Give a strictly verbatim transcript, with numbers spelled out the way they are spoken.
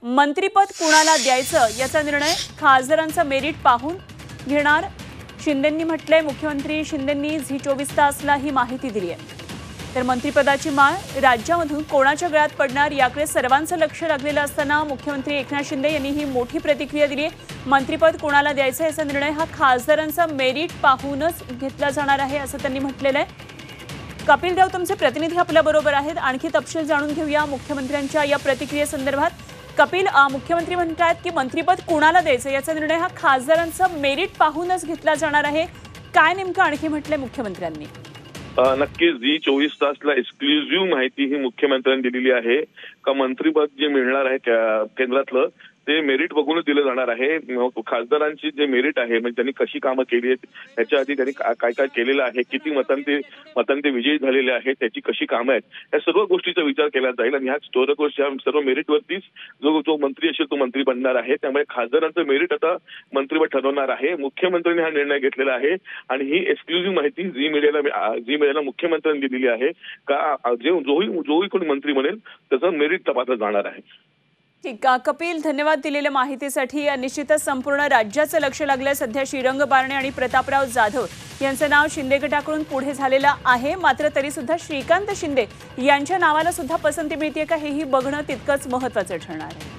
मंत्रिपद कुणाला द्यायचं याचा निर्णय खासदारांचा मेरिट पाहून घेणार शिंदेंनी म्हटलंय। मुख्यमंत्री शिंदेंनी झी चोवीस तासला ही माहिती दिली आहे। तर मंत्रिपदाची माळ राज्यामधून कोणाच्या गळ्यात पडणार याकडे सर्वांचं लक्ष लागलेलं असताना मुख्यमंत्री एकनाथ शिंदे यांनी ही मोठी प्रतिक्रिया दिली आहे। मंत्रिपद कुणाला द्यायचं याचा निर्णय हा खासदारांचा मेरिट पाहूनच घेतला जाणार आहे असं त्यांनी म्हटलेलं आहे। कपिल देव तुमचे प्रतिनिधी आपल्या बरोबर आहेत, आणखी तपशील जाणून घेऊया मुख्यमंत्र्यांच्या या प्रतिक्रियेसंदर्भात। कपिल, मुख्यमंत्री म्हणतात की मंत्रिपद कुणाला द्यायचं याचा निर्णय हा खासदारांचं मेरिट पाहूनच घेतला जाणार आहे। काय नेमकं आणखी म्हटलंय मुख्यमंत्र्यांनी? नक्कीच झी चोवीस तासला एक्सक्लुझिव्ह माहिती ही मुख्यमंत्र्यांनी दिलेली आहे का मंत्रिपद जे मिळणार आहे केंद्रातलं ते मेरिट बघूनच दिलं जाणार आहे। खासदारांची जे मेरिट आहे म्हणजे त्यांनी कशी कामं केली आहेत, त्याच्या आधी त्यांनी काय काय केलेलं आहे, किती मतांते मतांते विजयी झालेले आहेत, त्याची कशी कामं आहेत, या सर्व गोष्टीचा विचार केला जाईल आणि ह्या सर्व मेरिटवरतीच जो जो मंत्री असेल तो मंत्री बनणार आहे। त्यामुळे खासदारांचं मेरिट आता मंत्रिपद ठरवणार आहे। मुख्यमंत्र्यांनी हा निर्णय घेतलेला आहे आणि ही एक्सक्लुझिव्ह माहिती झी मीडियाला झी मीडियाला मुख्यमंत्र्यांनी दिलेली आहे का जे जोही जोही कोणी मंत्री बनेल त्याचं मेरिट तपासलं जाणार आहे। ठीक, कपिल धन्यवाद दिलेल्या माहितीसाठी। निश्चितच संपूर्ण राज्याचं लक्ष लागलंय। सध्या श्रीरंग बारणे आणि प्रतापराव जाधव यांचं नाव शिंदे गटाकडून पुढे झालेलं आहे, मात्र तरी सुद्धा श्रीकांत शिंदे यांच्या नावाला सुद्धा पसंती मिळते का हेही बघणं तितकंच महत्त्वाचं ठरणार आहे।